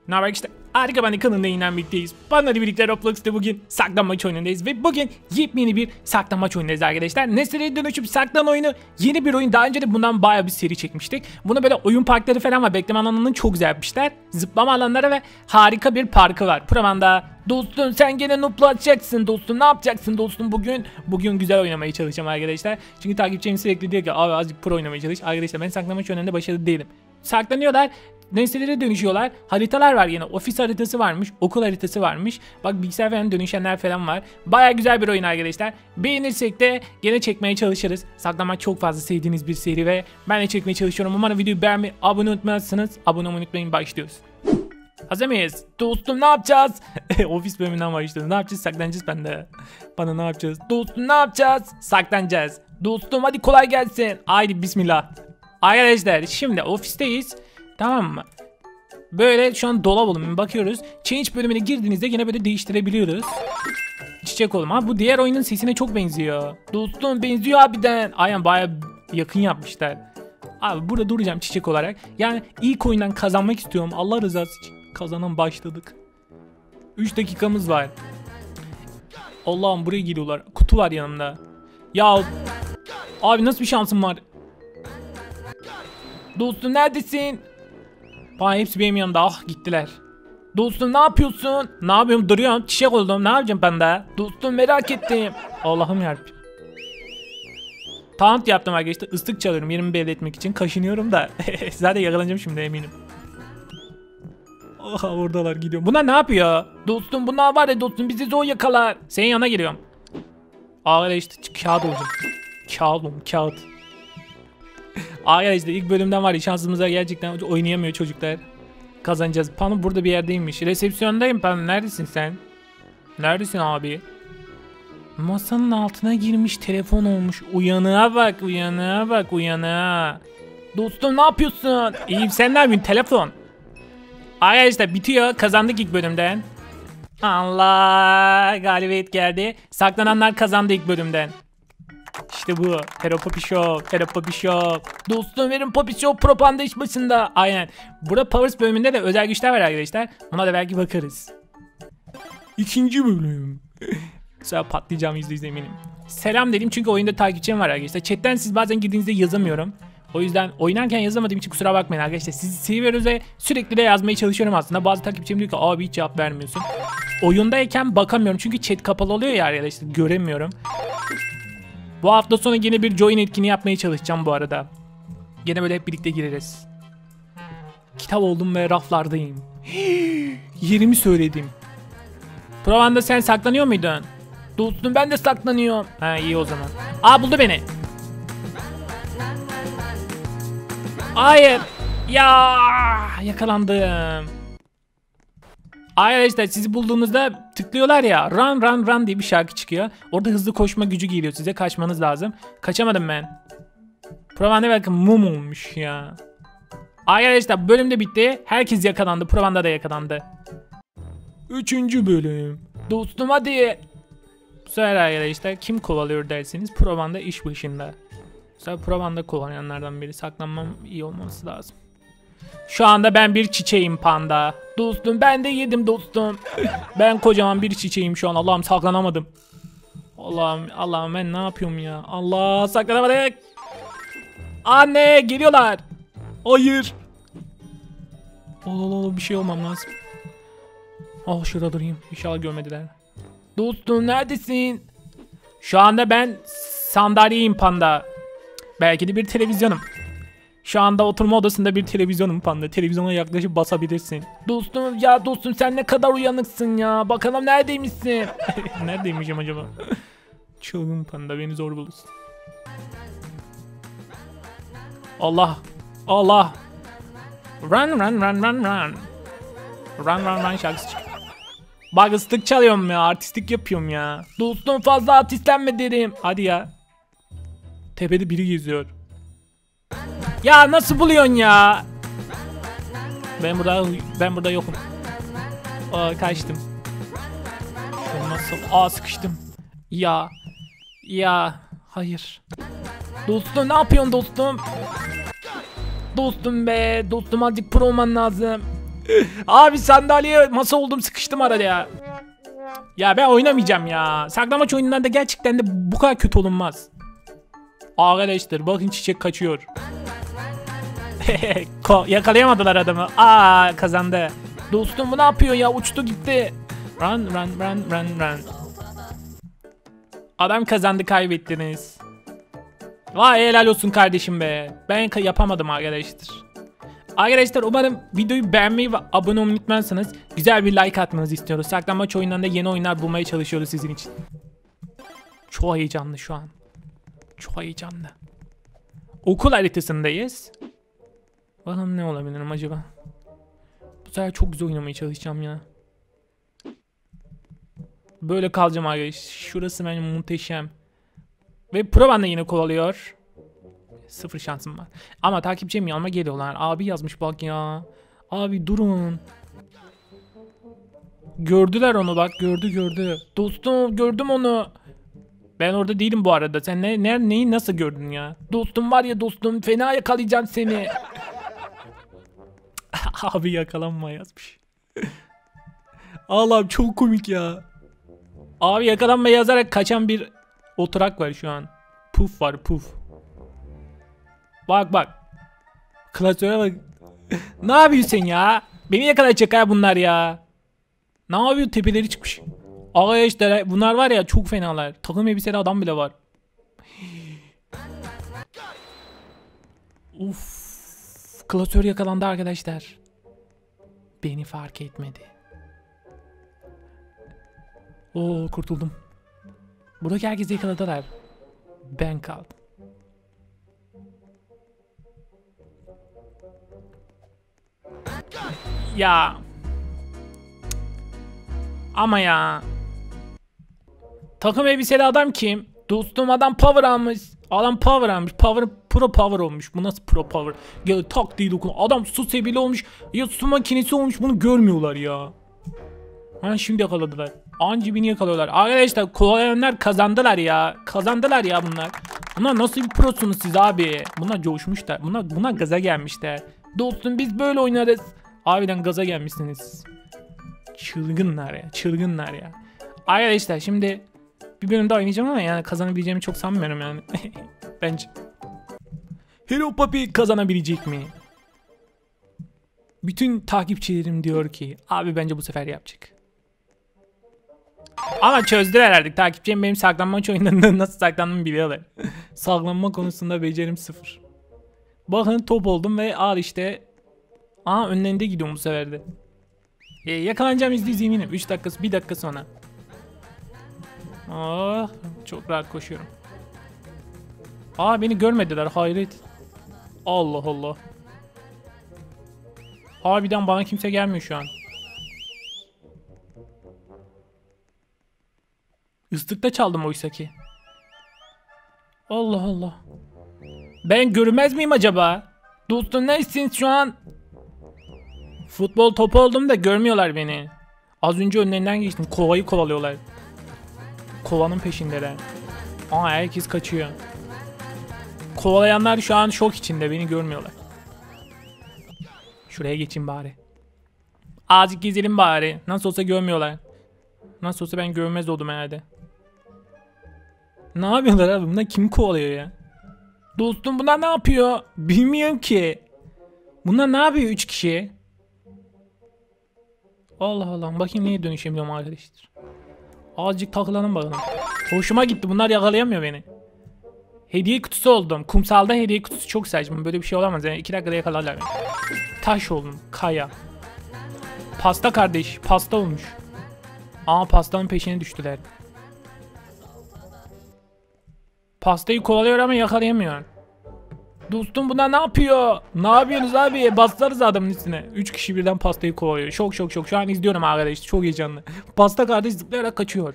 Ne haber işte? Harika ben de kanalında yayından birlikteyiz. Bana birlikte Roblox'ta bugün saklanmaç oyunundayız ve bugün yepyeni bir saklanmaç oyundayız arkadaşlar. Nesneleri dönüşüp saklan oyunu yeni bir oyun. Daha önce de bundan bayağı bir seri çekmiştik. Bunu böyle oyun parkları falan var. Bekleme alanını çok güzel yapmışlar. Zıplama alanları ve harika bir parkı var. Provanda dostum sen gene noob'la atacaksın dostum. Ne yapacaksın dostum bugün? Bugün güzel oynamaya çalışacağım arkadaşlar. Çünkü takipçilerim sürekli diyor ki abi azıcık pro oynamaya çalış. Arkadaşlar ben saklanmaç oyununda başarılı değilim. Saklanıyorlar. Nesnelere dönüşüyorlar. Haritalar var yine. Ofis haritası varmış. Okul haritası varmış. Bak bilgisayar falan dönüşenler falan var. Baya güzel bir oyun arkadaşlar. Beğenirsek de gene çekmeye çalışırız. Saklanmak çok fazla sevdiğiniz bir seri ve ben de çekmeye çalışıyorum. Umarım videoyu beğenmeyi, abone unutmazsınız. Abone olmayı unutmayın. Başlıyoruz. Hazır mıyız? Dostum ne yapacağız? Ofis bölümünden başlıyoruz. Ne yapacağız? Saklanacağız ben de. Bana ne yapacağız? Dostum ne yapacağız? Saklanacağız. Dostum hadi kolay gelsin. Haydi bismillah. Arkadaşlar şimdi ofisteyiz. Tamam mı? Böyle şu an dolap olumuna bakıyoruz. Change bölümüne girdiğinizde yine böyle değiştirebiliyoruz. Çiçek olma. Bu diğer oyunun sesine çok benziyor. Dostum benziyor abiden. Aynen baya yakın yapmışlar. Abi burada duracağım çiçek olarak. Yani ilk oyundan kazanmak istiyorum. Allah rızası için. Kazanan başladık. 3 dakikamız var. Allah'ım buraya geliyorlar. Kutu var yanımda. Ya abi nasıl bir şansım var? Dostum neredesin? Bana hepsi benim yanımda. Ah gittiler. Dostum ne yapıyorsun? Ne yapıyorum? Duruyorum. Çiçek oldum. Ne yapacağım ben de? Dostum merak ettim. Allah'ım yarabbim. Taunt yaptım arkadaşlar. Islık çalıyorum yerimi belli etmek için. Kaşınıyorum da. Zaten yakalanacağım şimdi eminim. Oha oradalar gidiyor. Bunlar ne yapıyor? Dostum bunlar var ya dostum bizi zor yakalar. Senin yanına geliyorum. Arkadaşlar kağıt olacağım. Kağıt oğlum kağıt. Arkadaşlar ilk bölümden var ya şansımıza gerçekten oynayamıyor çocuklar. Kazanacağız. Pano burada bir yerdeymiş. Resepsiyondayım Pano. Neredesin sen? Neredesin abi? Masanın altına girmiş telefon olmuş. Uyanığa bak uyanığa bak uyanığa. Dostum ne yapıyorsun? İyiyim sen ne yapıyorsun telefon? Arkadaşlar bitiyor. Kazandık ilk bölümden. Allah galibiyet geldi. Saklananlar kazandı ilk bölümden. İşte bu. Hero Poppy Show. Hero Poppy Show. Dostum verin Poppy Show propaganda iş başında. Aynen. Burada Powers bölümünde de özel güçler var arkadaşlar. Buna da belki bakarız. İkinci bölüm. Sonra patlayacağım %100 eminim. Selam dedim çünkü oyunda takipçim var arkadaşlar. Chatten siz bazen girdiğinizde yazamıyorum. O yüzden oynarken yazamadığım için kusura bakmayın arkadaşlar. Sizi seviyoruz ve sürekli de yazmaya çalışıyorum aslında. Bazı takipçim diyor ki abi hiç cevap vermiyorsun. Oyundayken bakamıyorum çünkü chat kapalı oluyor ya arkadaşlar. Göremiyorum. Bu hafta sonu yine bir join etkinliği yapmaya çalışacağım bu arada. Yine böyle hep birlikte gireriz. Kitap oldum ve raflardayım. Yerimi söyledim. Provanda sen saklanıyor muydun? Dostum ben de saklanıyorum. Ha iyi o zaman. Aa buldu beni. Hayır. Ya yakalandım. Arkadaşlar sizi bulduğunuzda tıklıyorlar ya. Run run run diye bir şarkı çıkıyor. Orada hızlı koşma gücü geliyor size. Kaçmanız lazım. Kaçamadım ben. Provanda bakın mum olmuş ya. Arkadaşlar bölüm de bitti. Herkes yakalandı. Provanda da yakalandı. 3. bölüm. Dostum hadi. Bu sefer arkadaşlar kim kovalıyor derseniz Provanda iş başında. Bu sefer Provanda kovalayanlardan biri. Saklanmam iyi olması lazım. Şu anda ben bir çiçeğim panda. Dostum ben de yedim dostum. Ben kocaman bir çiçeğim şu an. Allah'ım saklanamadım. Allah'ım ben ne yapıyorum ya. Allah saklanamadık. Anne geliyorlar. Hayır. Allah bir şey olmam lazım. Oh şurada durayım. İnşallah görmediler. Dostum neredesin? Şu anda ben sandalyeyim panda. Belki de bir televizyonum. Şu anda oturma odasında bir televizyonum panda. Televizyona yaklaşıp basabilirsin. Dostum ya dostum sen ne kadar uyanıksın ya. Bakalım neredeymişsin? Neredeymişim acaba? Çılgın panda beni zor bulursun. Allah. Allah. Run run run run run. Run run run şarkısı çıkıyor. Bak ıslık çalıyorum ya. Artistlik yapıyorum ya. Dostum fazla artistlenme derim. Hadi ya. Tepede biri geziyor. Ya nasıl buluyorsun ya? Ben burada yokum. Aa kaçtım. Nasıl? Sıkıştım. Ya hayır. Dostum ne yapıyorsun dostum? Dostum be. Dostum azıcık pro olman lazım. Abi sandalyeye masa oldum, sıkıştım arada ya. Ya ben oynamayacağım ya. Saklambaç oyunlarında gerçekten de bu kadar kötü olunmaz. Arkadaşlar bakın çiçek kaçıyor. Yakalayamadılar adamı. Aa, kazandı. Dostum bu ne yapıyor ya, uçtu gitti. Run run run run run. Adam kazandı, kaybettiniz. Vay helal olsun kardeşim be. Ben yapamadım arkadaşlar. Arkadaşlar umarım videoyu beğenmeyi ve abone olmayı unutmazsanız güzel bir like atmanızı istiyoruz. Saklambaç oyunlarında yeni oyunlar bulmaya çalışıyoruz sizin için. Çok heyecanlı şu an. Çok heyecanlı. Okul haritasındayız. Bakalım ne olabilirim acaba. Bu sefer çok güzel oynamaya çalışacağım ya. Böyle kalacağım arkadaşlar. Şurası bence muhteşem. Ve pro bende yine kovalıyor. 0 şansım var. Ama takipçim yanıma geliyorlar. Abi yazmış bak ya. Abi durun. Gördüler onu bak, gördü. Dostum gördüm onu. Ben orada değilim bu arada. Sen neyi nasıl gördün ya? Dostum var ya dostum, fena yakalayacağım seni. Abi yakalanma yazmış. Allah'ım çok komik ya. Abi yakalanma yazarak kaçan bir oturak var şu an. Puf var, puf. Bak. Klasöre bak. Ne yapıyorsun ya? Beni yakalayacak ha bunlar ya. Ne yapıyor, tepeleri çıkmış. Arkadaşlar bunlar var ya, çok fenalar. Takım elbiseli adam bile var. Uf. Klasör yakalandı arkadaşlar. Beni fark etmedi. Oo, kurtuldum. Buradaki herkesi yakaladılar. Ben kaldım. Ya. Ama ya. Takım elbiseli adam kim? Dostum adam power almış. Adam power almış. Pro power olmuş. Bu nasıl pro power? Ya tak diye dokun. Adam su sebili olmuş. Ya su makinesi olmuş. Bunu görmüyorlar ya. Ha, şimdi yakaladılar. Anca beni yakalıyorlar. Arkadaşlar kovalayanlar kazandılar ya. Kazandılar ya bunlar. Bunlar nasıl bir prosunuz siz abi? Bunlar coşmuşlar. Bunlar gaza gelmişler. Dostum biz böyle oynarız. Abiden gaza gelmişsiniz. Çılgınlar ya. Çılgınlar ya. Arkadaşlar şimdi bir bölüm daha oynayacağım ama yani kazanabileceğimi çok sanmıyorum yani. Bence. Hello Papi kazanabilecek mi? Bütün takipçilerim diyor ki abi bence bu sefer yapacak. Ama çözdüler artık. Takipçilerim benim saklanmaç oyunlarında nasıl saklandığımı biliyorlar. Saklanma konusunda becerim 0. Bakın top oldum ve al işte. Aa, önlerinde gidiyorum bu sefer de. Yakalanacağım %100 eminim. 3 dakikası 1 dakika sonra. Oh, çok rahat koşuyorum. Aa, beni görmediler, hayret. Allah Allah. Harbiden bana kimse gelmiyor şu an. Islıkta çaldım oysa ki. Allah Allah. Ben görünmez miyim acaba? Dostum neysiniz şu an? Futbol topu oldum da görmüyorlar beni. Az önce önlerinden geçtim. Kovayı kovalıyorlar. Kovanın peşindeler. Aa, herkes kaçıyor. Kovalayanlar şu an şok içinde, beni görmüyorlar. Şuraya geçeyim bari. Azıcık gezelim bari. Nasıl olsa görmüyorlar. Nasıl olsa ben görmez oldum herhalde. Ne yapıyorlar abi? Bunlar kimi kovalıyor ya? Dostum bunlar ne yapıyor? Bilmiyorum ki. Bunlar ne yapıyor 3 kişi? Allah Allah. Bakayım neye dönüşebiliyorum arkadaşlar. Azıcık takılalım bakalım. Hoşuma gitti. Bunlar yakalayamıyor beni. Hediye kutusu oldum. Kumsalda hediye kutusu çok saçma. Böyle bir şey olamaz yani. 2 dakikada yakalarlar beni. Taş oldum. Kaya. Pasta kardeş. Pasta olmuş. Aa, pastanın peşine düştüler. Pastayı kovalıyor ama yakalayamıyor. Dostum bunlar ne yapıyor? Ne yapıyorsunuz abi? Baslarız adamın üstüne. 3 kişi birden pastayı kovalıyor. Şok. Şu an izliyorum arkadaşlar. Çok heyecanlı. Pasta kardeş zıplayarak kaçıyor.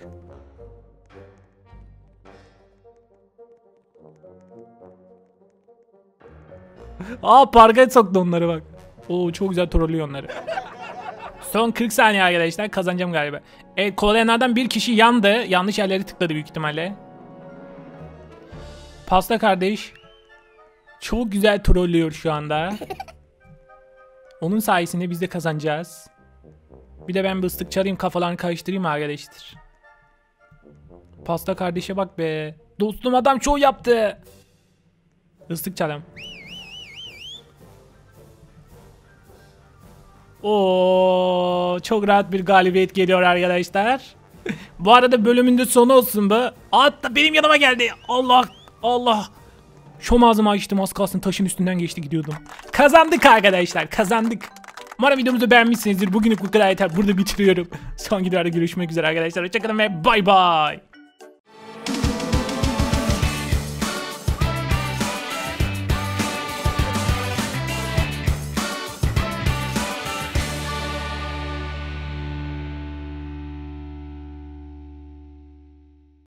Aa, parka soktu onları bak. Oo, çok güzel trollüyor onları. Son 40 saniye arkadaşlar, kazanacağım galiba. Evet, kovalayanlardan bir kişi yandı. Yanlış yerleri tıkladı büyük ihtimalle. Pasta kardeş çok güzel trollüyor şu anda. Onun sayesinde biz de kazanacağız. Bir de ben bir ıslık çalayım, kafalarını karıştırayım arkadaşlar. Pasta kardeşe bak be. Dostum adam çoğu yaptı. Islık çalayım. Oo, çok rahat bir galibiyet geliyor arkadaşlar. Bu arada bölümün de sonu olsun bu. Hatta benim yanıma geldi. Allah Allah. Şom ağzımı açtım, az kalsın taşın üstünden geçti gidiyordum. Kazandık arkadaşlar, kazandık. Umarım videomuzu beğenmişsinizdir. Bugünlük bu kadar yeter. Burada bitiriyorum. Son videolarda görüşmek üzere arkadaşlar. Hoşçakalın ve bay bay.